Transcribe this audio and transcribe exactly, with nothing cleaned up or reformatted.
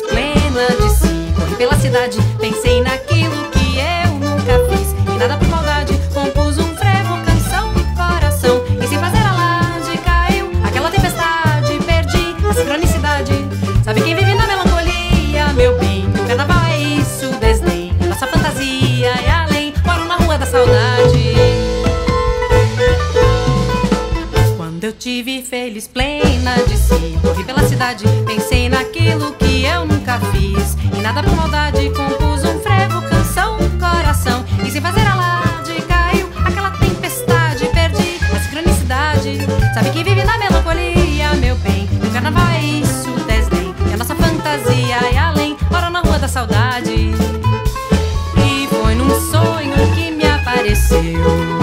plena de si. Corri pela cidade, pensei naquilo que eu nunca fiz. E nada por maldade, compus um frevo, canção do coração. E sem fazer alarde caiu aquela tempestade. Perdi a sincronicidade. Sabe quem vive na melancolia, meu bem? O carnaval é isso, desdém. Nossa fantasia é além, moro na rua da saudade. Quando eu te vi feliz, plena de si, corri pela cidade, pensei naquilo que eu nunca fiz. E nada por maldade, compus um frevo, canção do coração. E sem fazer alarde caiu aquela tempestade. Perdi a sincronicidade. Sabe quem vive na melancolia, meu bem? O carnaval é isso, desdém. E a nossa fantasia é além, moro na rua da saudade. E foi num sonho que me apareceu